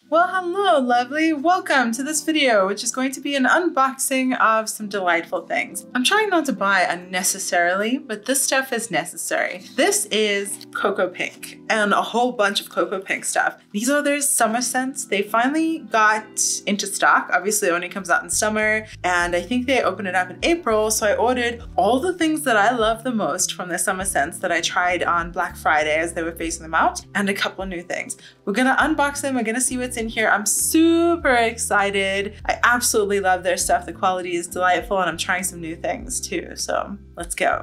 Well, hello, lovely. Welcome to this video, which is going to be an unboxing of some delightful things. I'm trying not to buy unnecessarily, but this stuff is necessary. This is Cocoa Pink and a whole bunch of Cocoa Pink stuff. These are their summer scents. They finally got into stock. Obviously, it only comes out in summer, and I think they opened it up in April. So I ordered all the things that I love the most from their summer scents that I tried on Black Friday as they were phasing them out, and a couple of new things. We're gonna unbox them. We're gonna see what's in here. I'm super excited. I absolutely love their stuff. The quality is delightful, and I'm trying some new things too. So let's go.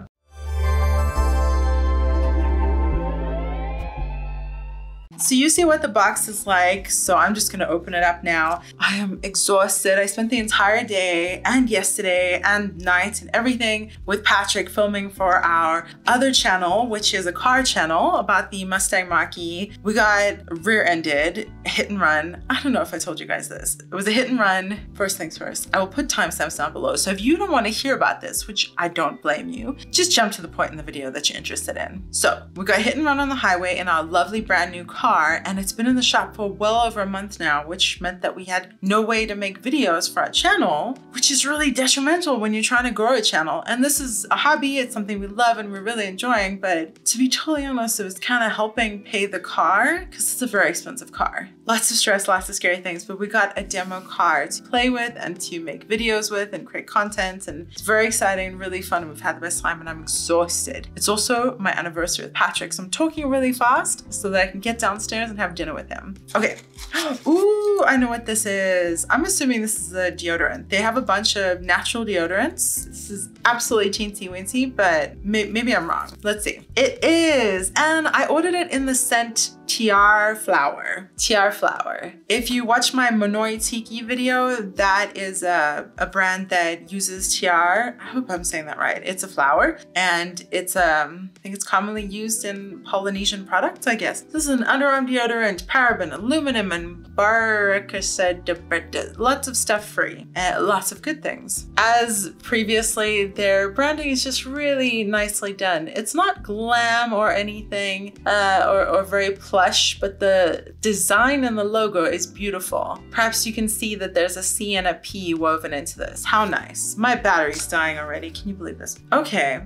So you see what the box is like, so I'm just gonna open it up now. I am exhausted. I spent the entire day and yesterday and night and everything with Patrick filming for our other channel, which is a car channel about the Mustang Mach-E. We got rear-ended, hit and run. I don't know if I told you guys this. It was a hit and run. First things first, I will put timestamps down below. So if you don't wanna hear about this, which I don't blame you, just jump to the point in the video that you're interested in. So we got hit and run on the highway in our lovely brand new car, and it's been in the shop for well over a month now, which meant that we had no way to make videos for our channel, which is really detrimental when you're trying to grow a channel. And this is a hobby, it's something we love and we're really enjoying, but to be totally honest, it was kind of helping pay the car because it's a very expensive car. Lots of stress, lots of scary things, but we got a demo car to play with and to make videos with and create content, and it's very exciting, really fun, and we've had the best time, and I'm exhausted. It's also my anniversary with Patrick, so I'm talking really fast so that I can get downstairs and have dinner with him. Okay. Ooh, I know what this is. I'm assuming this is a deodorant. They have a bunch of natural deodorants. This is absolutely teensy weensy, but maybe I'm wrong. Let's see. It is, and I ordered it in the scent TR Flower. TR Flower. If you watch my Monoi Tiki video, that is a brand that uses TR. I hope I'm saying that right. It's a flower, and it's I think it's commonly used in Polynesian products, I guess. This is an underarm deodorant, paraben, aluminum, and baracacid, lots of stuff free, and lots of good things. As previously, their branding is just really nicely done. It's not glam or anything, or very plush, but the design and the logo is beautiful. Perhaps you can see that there's a C and a P woven into this. How nice. My battery's dying already. Can you believe this? Okay.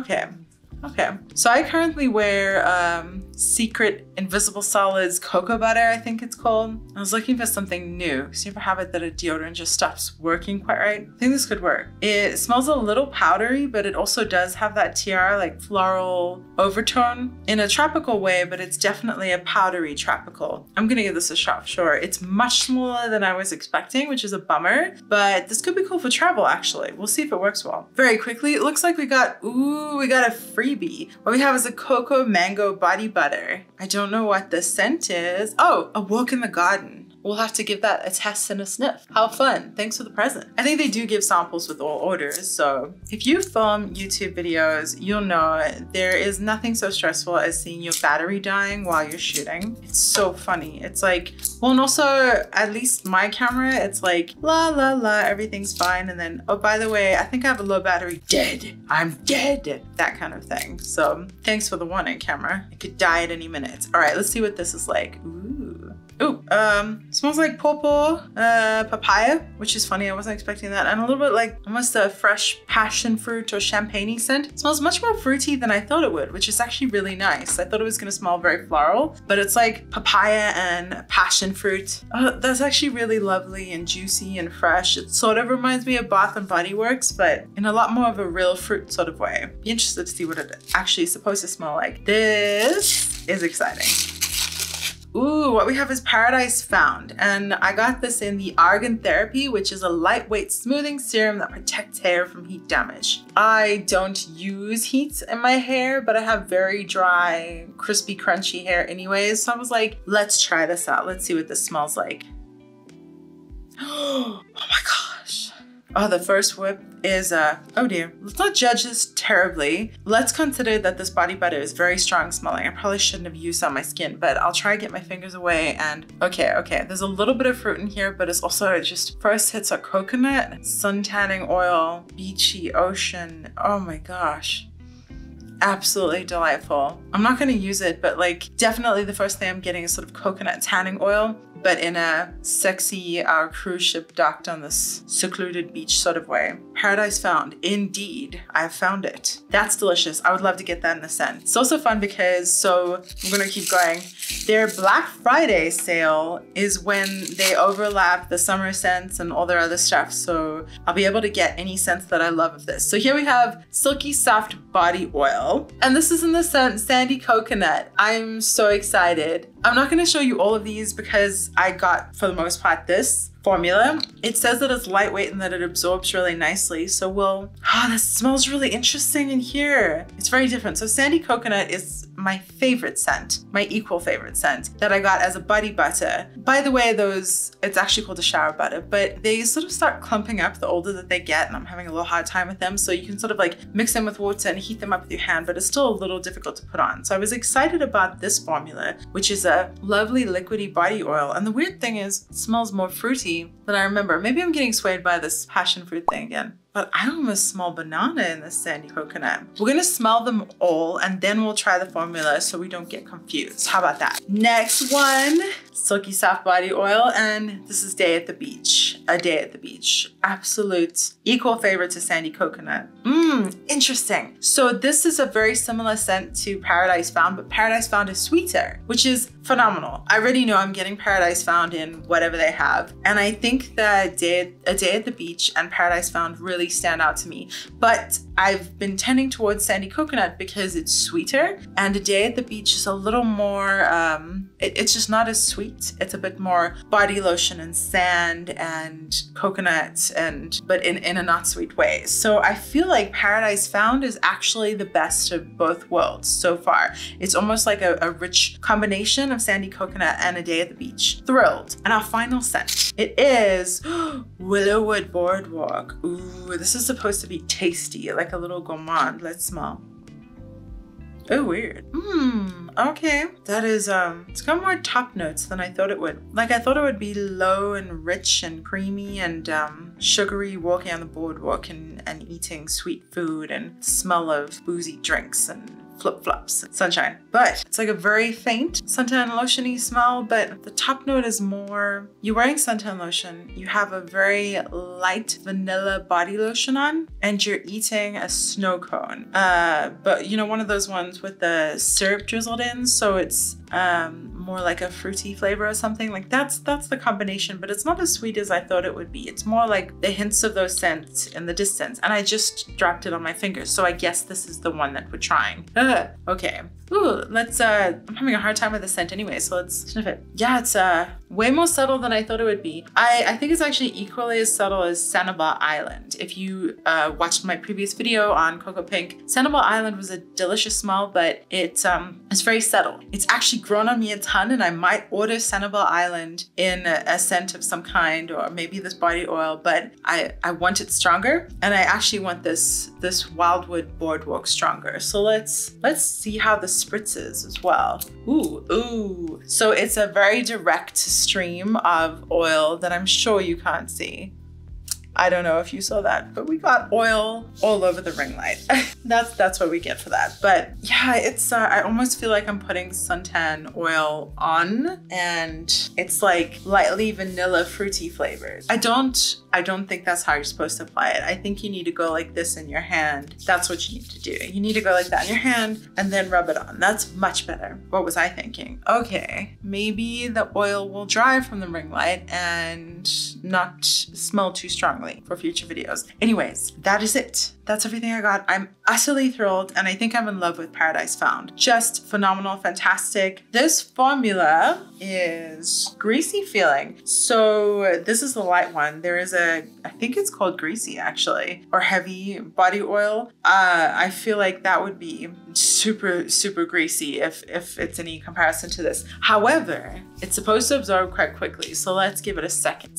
So I currently wear Secret Invisible Solids Cocoa Butter, I think it's called. I was looking for something new, because you ever have it that a deodorant just stops working quite right? I think this could work. It smells a little powdery, but it also does have that tiara, like floral overtone in a tropical way, but it's definitely a powdery tropical. I'm gonna give this a shot, sure. It's much smaller than I was expecting, which is a bummer, but this could be cool for travel, actually. We'll see if it works well. Very quickly, it looks like we got a freebie. What we have is a cocoa mango body butter. I don't know what the scent is. Oh, a walk in the garden. We'll have to give that a test and a sniff. How fun. Thanks for the present. I think they do give samples with all orders. So if you film YouTube videos, you'll know there is nothing so stressful as seeing your battery dying while you're shooting. It's so funny. It's like, well, and also at least my camera, it's like, la, la, la, everything's fine. And then, oh, by the way, I think I have a low battery. Dead. I'm dead. That kind of thing. So thanks for the warning, camera. It could die at any minute. All right, let's see what this is like. Ooh, smells like pawpaw, papaya, which is funny. I wasn't expecting that. And a little bit like almost a fresh passion fruit or champagne-y scent. It smells much more fruity than I thought it would, which is actually really nice. I thought it was gonna smell very floral, but it's like papaya and passion fruit. That's actually really lovely and juicy and fresh. It sort of reminds me of Bath & Body Works, but in a lot more of a real fruit sort of way. Be interested to see what it actually is supposed to smell like. This is exciting. Ooh, what we have is Paradise Found, and I got this in the Argan Therapy, which is a lightweight smoothing serum that protects hair from heat damage. I don't use heat in my hair, but I have very dry, crispy, crunchy hair anyways, so I was like, let's try this out. Let's see what this smells like. Oh my gosh. Oh, the first whip is, oh dear. Let's not judge this terribly. Let's consider that this body butter is very strong smelling. I probably shouldn't have used it on my skin, but I'll try to get my fingers away and, okay. There's a little bit of fruit in here, but it's also just, first hits are coconut, sun tanning oil, beachy ocean. Oh my gosh. Absolutely delightful. I'm not gonna use it, but like definitely the first thing I'm getting is sort of coconut tanning oil, but in a sexy cruise ship docked on this secluded beach sort of way. Paradise Found, indeed, I've found it. That's delicious. I would love to get that in the scent. It's also fun because, so we're gonna keep going. Their Black Friday sale is when they overlap the summer scents and all their other stuff. So I'll be able to get any scents that I love of this. So here we have Silky Soft Body Oil, and this is in the scent Sandy Coconut. I'm so excited. I'm not gonna show you all of these because I got, for the most part, this formula. It says that it's lightweight and that it absorbs really nicely. So this smells really interesting in here. It's very different. So Sandy Coconut is my favorite scent, my equal favorite scent that I got as a body butter. By the way, it's actually called a shower butter, but they sort of start clumping up the older that they get, and I'm having a little hard time with them. So you can sort of like mix them with water and heat them up with your hand, but it's still a little difficult to put on. So I was excited about this formula, which is a lovely liquidy body oil. And the weird thing is, it smells more fruity than I remember. Maybe I'm getting swayed by this passion fruit thing again. But I almost smell banana in this Sandy Coconut. We're gonna smell them all and then we'll try the formula so we don't get confused. How about that? Next one, Silky Soft Body Oil, and this is Day at the Beach. A Day at the Beach. Absolute equal favorite to Sandy Coconut. Interesting. So this is a very similar scent to Paradise Found, but Paradise Found is sweeter, which is phenomenal. I already know I'm getting Paradise Found in whatever they have. And I think that A Day at the Beach and Paradise Found really stand out to me. But I've been tending towards Sandy Coconut because it's sweeter, and A Day at the Beach is a little more, it's just not as sweet. It's a bit more body lotion and sand and coconut, but in a not sweet way. So I feel like Paradise Found is actually the best of both worlds so far. It's almost like a rich combination of Sandy Coconut and A Day at the Beach. Thrilled. And our final scent, it is Willowwood Boardwalk. Ooh, this is supposed to be tasty, like a little gourmand. Let's smell. Oh, weird. Okay. That is, it's got more top notes than I thought it would. Like, I thought it would be low and rich and creamy and sugary, walking on the boardwalk and eating sweet food and smell of boozy drinks and flip-flops and sunshine. But it's like a very faint suntan lotion-y smell, but the top note is more, you're wearing suntan lotion, you have a very light vanilla body lotion on, and you're eating a snow cone. But you know, one of those ones with the syrup drizzled in, so it's more like a fruity flavor or something. Like that's the combination, but it's not as sweet as I thought it would be. It's more like the hints of those scents in the distance, and I just dropped it on my fingers, so I guess this is the one that we're trying. Okay. Ooh, let's, I'm having a hard time with the scent anyway, so let's sniff it. Yeah, it's way more subtle than I thought it would be. I think it's actually equally as subtle as Sanibel Island. If you watched my previous video on Cocoa Pink, Sanibel Island was a delicious smell, but it's very subtle. It's actually grown on me a ton, and I might order Sanibel Island in a scent of some kind, or maybe this body oil, but I want it stronger, and I actually want this Wildwood Boardwalk stronger. So let's see how this spritzes as well. Ooh. So it's a very direct stream of oil that I'm sure you can't see. I don't know if you saw that, but we got oil all over the ring light. That's what we get for that. But yeah, it's I almost feel like I'm putting suntan oil on, and it's like lightly vanilla fruity flavored. I don't think that's how you're supposed to apply it. I think you need to go like this in your hand. That's what you need to do. You need to go like that in your hand and then rub it on. That's much better. What was I thinking? Okay, maybe the oil will dry from the ring light and not smell too strongly for future videos. Anyways, that is it. That's everything I got. I'm utterly thrilled, and I think I'm in love with Paradise Found. Just phenomenal, fantastic. This formula is greasy feeling. So this is the light one. There is I think it's called Greasy actually, or Heavy Body Oil. I feel like that would be super, super greasy if it's any comparison to this. However, it's supposed to absorb quite quickly. So let's give it a second.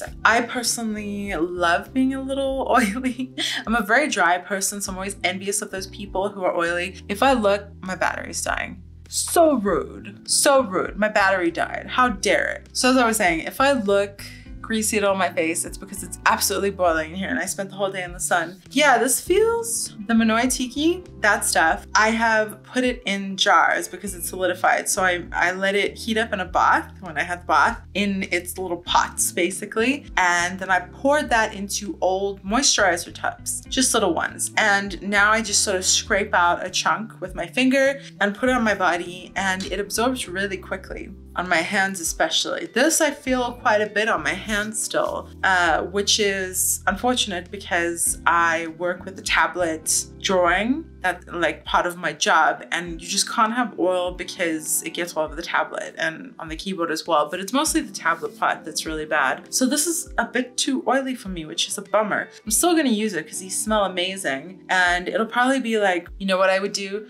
I personally love being a little oily. I'm a very dry person, so I'm always envious of those people who are oily. If I look, my battery's dying. So rude, so rude. My battery died. How dare it? So as I was saying, if I look greasy at all on my face, it's because it's absolutely boiling in here and I spent the whole day in the sun. Yeah, this feels, the Monoi Tiki, that stuff, I have put it in jars because it's solidified. So I let it heat up in a bath when I had the bath in its little pots basically. And then I poured that into old moisturizer tubs, just little ones. And now I just sort of scrape out a chunk with my finger and put it on my body, and it absorbs really quickly. On my hands especially. This I feel quite a bit on my hands still, which is unfortunate because I work with a tablet drawing, that's like part of my job, and you just can't have oil because it gets all over the tablet and on the keyboard as well, but it's mostly the tablet part that's really bad. So this is a bit too oily for me, which is a bummer. I'm still gonna use it because these smell amazing, and it'll probably be like, you know what I would do?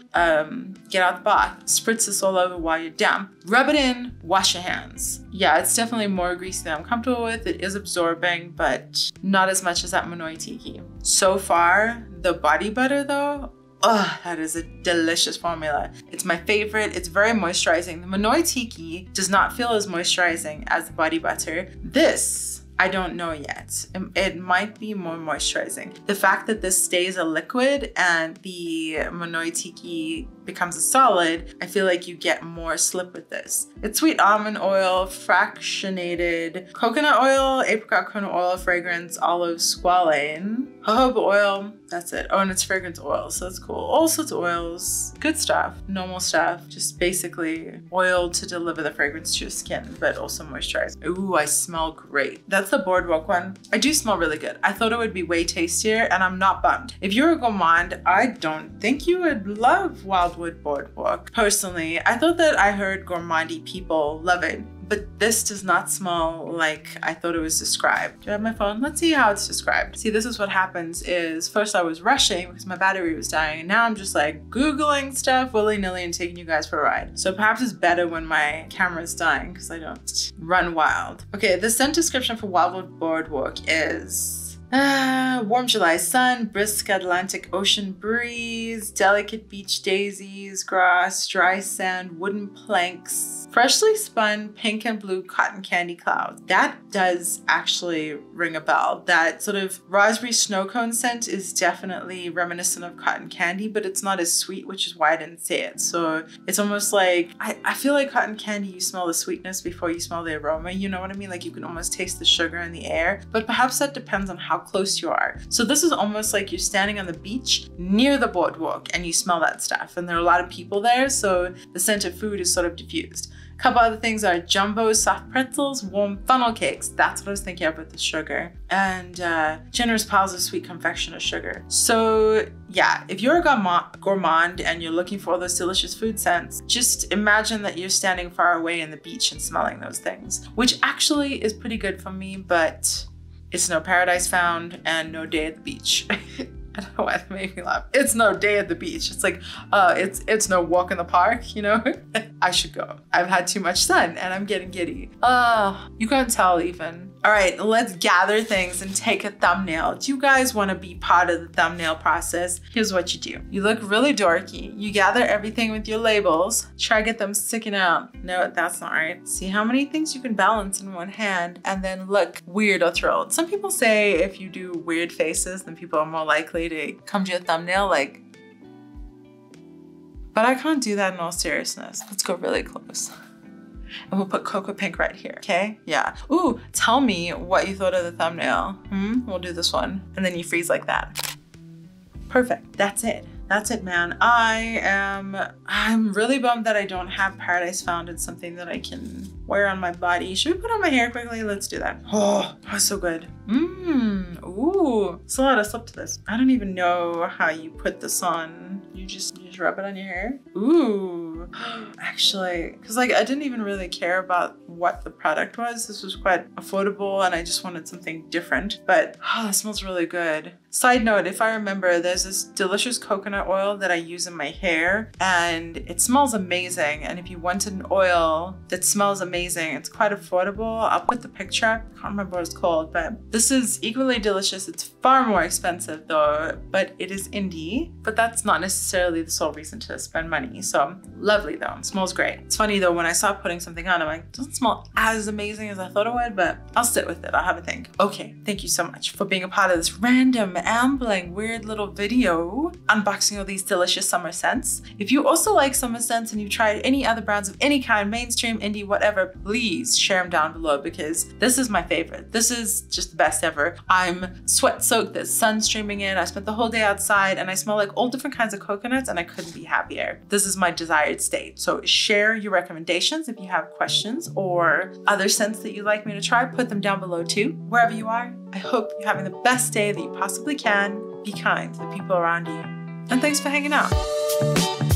Get out the bath, spritz this all over while you're damp, rub it in, wash your hands. Yeah, it's definitely more greasy than I'm comfortable with. It is absorbing, but not as much as that Monoi Tiki. So far, the body butter though, oh, that is a delicious formula. It's my favorite. It's very moisturizing. The Monoi Tiki does not feel as moisturizing as the body butter. This, I don't know yet. It might be more moisturizing. The fact that this stays a liquid and the Monoi Tiki becomes a solid, I feel like you get more slip with this. It's sweet almond oil, fractionated coconut oil, apricot coconut oil, fragrance, olive squalane, jojoba oil, that's it. Oh, and it's fragrance oil, so that's cool. All sorts of oils, good stuff, normal stuff, just basically oil to deliver the fragrance to your skin, but also moisturize. Ooh, I smell great. That's the Boardwalk one. I do smell really good. I thought it would be way tastier, and I'm not bummed. If you're a gourmand, I don't think you would love Wildwood Boardwalk. Personally, I thought that I heard gourmandy people love it, but this does not smell like I thought it was described. Do I have my phone? Let's see how it's described. See, this is what happens is first I was rushing because my battery was dying, and now I'm just like Googling stuff willy-nilly and taking you guys for a ride. So perhaps it's better when my camera's dying because I don't run wild. Okay, the scent description for Wildwood Boardwalk is warm July sun, brisk Atlantic Ocean breeze, delicate beach daisies, grass, dry sand, wooden planks, freshly spun pink and blue cotton candy clouds. That does actually ring a bell. That sort of raspberry snow cone scent is definitely reminiscent of cotton candy, but it's not as sweet, which is why I didn't say it. So it's almost like, I feel like cotton candy, you smell the sweetness before you smell the aroma, you know what I mean? Like you can almost taste the sugar in the air, but perhaps that depends on how close you are. So this is almost like you're standing on the beach near the boardwalk and you smell that stuff. And there are a lot of people there, so the scent of food is sort of diffused. A couple other things are jumbo soft pretzels, warm funnel cakes. That's what I was thinking of with the sugar. And generous piles of sweet confection of sugar. So yeah, if you're a gourmand and you're looking for those delicious food scents, just imagine that you're standing far away in the beach and smelling those things, which actually is pretty good for me, but it's no Paradise Found and no Day at the Beach. I don't know why that made me laugh. It's no day at the beach. It's like, it's no walk in the park, you know? I should go. I've had too much sun and I'm getting giddy. You can't tell even. All right, let's gather things and take a thumbnail. Do you guys want to be part of the thumbnail process? Here's what you do. You look really dorky. You gather everything with your labels. Try to get them sticking out. No, that's not right. See how many things you can balance in one hand and then look weird or thrilled. Some people say if you do weird faces, then people are more likely to come to your thumbnail like, but I can't do that in all seriousness. Let's go really close. And we'll put cocoa pink right here, okay? Yeah. Ooh, tell me what you thought of the thumbnail. We'll do this one. And then you freeze like that. Perfect, that's it. That's it, man. I'm really bummed that I don't have Paradise Found. It's something that I can wear on my body. Should we put on my hair quickly? Let's do that. Oh, that's so good. Ooh, it's a lot of slip to this. I don't even know how you put this on. You just rub it on your hair? Ooh, actually, because like I didn't even really care about what the product was. This was quite affordable and I just wanted something different, but it smells really good. Side note, if I remember, there's this delicious coconut oil that I use in my hair and it smells amazing. And if you wanted an oil that smells amazing, it's quite affordable. I'll put the picture up. I can't remember what it's called, but this is equally delicious. It's far more expensive though, but it is indie. But that's not necessarily the sole reason to spend money. So lovely though, it smells great. It's funny though, when I start putting something on, I'm like, it doesn't smell as amazing as I thought it would, but I'll sit with it. I'll have a think. Okay, thank you so much for being a part of this random, ambling, weird little video unboxing all these delicious summer scents. If you also like summer scents and you've tried any other brands of any kind, mainstream, indie, whatever, please share them down below because this is my favorite. This is just the best ever. I'm sweat soaked, there's sun streaming in. I spent the whole day outside and I smell like all different kinds of coconuts and I couldn't be happier. This is my desired state. So share your recommendations if you have questions or other scents that you'd like me to try, put them down below too. Wherever you are, I hope you're having the best day that you possibly can. Be kind to the people around you. And thanks for hanging out.